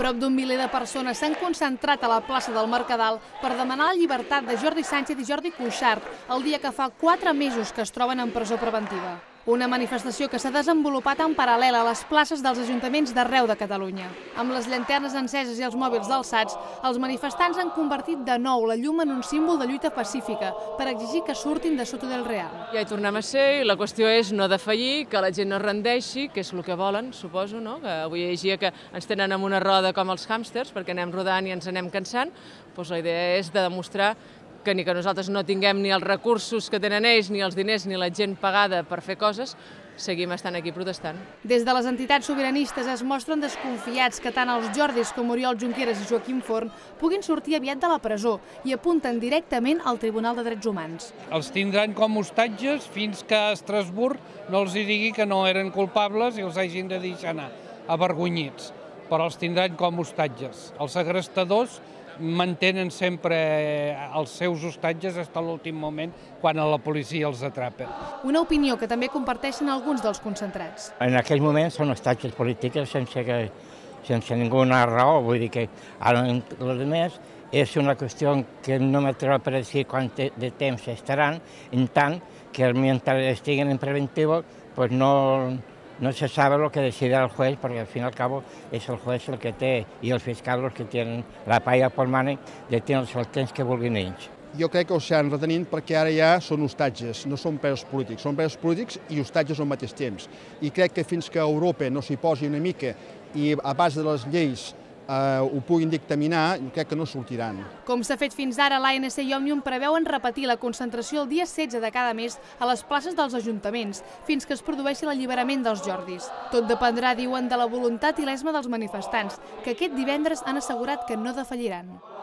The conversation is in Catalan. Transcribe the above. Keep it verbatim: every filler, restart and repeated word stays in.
Prop d'un miler de persones s'han concentrat a la plaça del Mercadal per demanar la llibertat de Jordi Sánchez i Jordi Cuixart el dia que fa quatre mesos que es troben en presó preventiva. Una manifestació que s'ha desenvolupat en paral·lel a les places dels ajuntaments d'arreu de Catalunya. Amb les llanternes enceses i els mòbils alçats, els manifestants han convertit de nou la llum en un símbol de lluita pacífica per exigir que surtin de Soto del Real. Ja hi tornem a ser i la qüestió és no defallir, que la gent no rendeixi, que és el que volen, suposo, no? Que avui llegia que ens tenen en una roda com els hàmsters perquè anem rodant i ens anem cansant. Doncs la idea és de demostrar que ni que nosaltres no tinguem ni els recursos que tenen ells, ni els diners, ni la gent pagada per fer coses, seguim estant aquí protestant. Des de les entitats sobiranistes es mostren desconfiats que tant els Jordis com Oriol Junqueras i Joaquim Forn puguin sortir aviat de la presó i apunten directament al Tribunal de Drets Humans. Els tindran com hostatges fins que Estrasburg no els digui que no eren culpables i els hagin de deixar anar, avergonyits, però els tindran com hostatges. Els segrestadors mantenen sempre els seus hostatges fins a l'últim moment quan la policia els atrapa. Una opinió que també comparteixen alguns dels concentrats. En aquell moment són hostatges polítics sense, que, sense ninguna raó, vull dir que ara el més és una qüestió que no m'atrevo a predecir quant de temps estaran, en tant que mentre estiguen en preventiu pues no... No se sabe lo que decide el juez, porque al fin y al cabo es el juez el que té i el fiscal els que tenen la paella pel mànec de tenir el temps que vulguin ells. Jo crec que ho estan retenint perquè ara ja són hostatges, no són presos polítics, són presos polítics i hostatges al mateix temps. I crec que fins que Europa no s'hi posi una mica i a base de les lleis Uh, ho puguin dictaminar, crec que no sortiran. Com s'ha fet fins ara, l'A N C i Òmnium preveuen repetir la concentració el dia setze de cada mes a les places dels ajuntaments, fins que es produeixi l'alliberament dels Jordis. Tot dependrà, diuen, de la voluntat i l'esma dels manifestants, que aquest divendres han assegurat que no defalliran.